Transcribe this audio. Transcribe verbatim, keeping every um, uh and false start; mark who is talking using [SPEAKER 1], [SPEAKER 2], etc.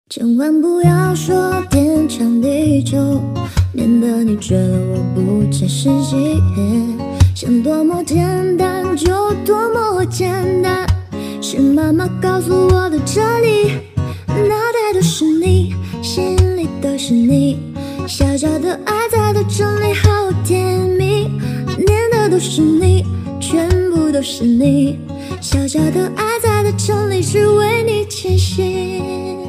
[SPEAKER 1] 千万不要说天长地久，免得你觉得我不切实际。想多么简单就多么简单，是妈妈告诉我的真理。脑袋都是你，心里都是你，小小的爱在的城里好甜蜜，念的都是你，全部都是你，小小的爱在的城里只为你倾心。